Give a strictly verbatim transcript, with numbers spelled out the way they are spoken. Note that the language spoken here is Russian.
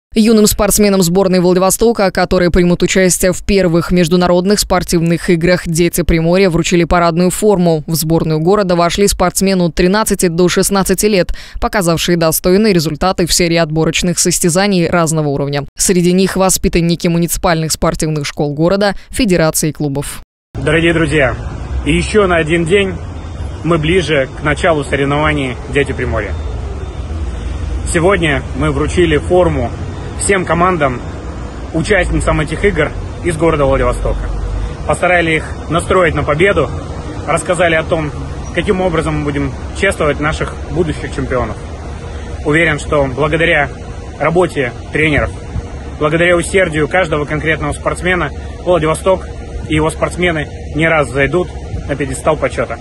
Юным спортсменам сборной Владивостока, которые примут участие в первых международных спортивных играх «Дети Приморья», вручили парадную форму. В сборную города вошли спортсмены от тринадцати до шестнадцати лет, показавшие достойные результаты в серии отборочных состязаний разного уровня. Среди них воспитанники муниципальных спортивных школ города, федерации клубов. Дорогие друзья, и еще на один день мы ближе к началу соревнований «Дети Приморья». Сегодня мы вручили форму всем командам, участницам этих игр из города Владивостока. Постарались их настроить на победу, рассказали о том, каким образом мы будем чествовать наших будущих чемпионов. Уверен, что благодаря работе тренеров, благодаря усердию каждого конкретного спортсмена, Владивосток и его спортсмены не раз зайдут на пьедестал почета.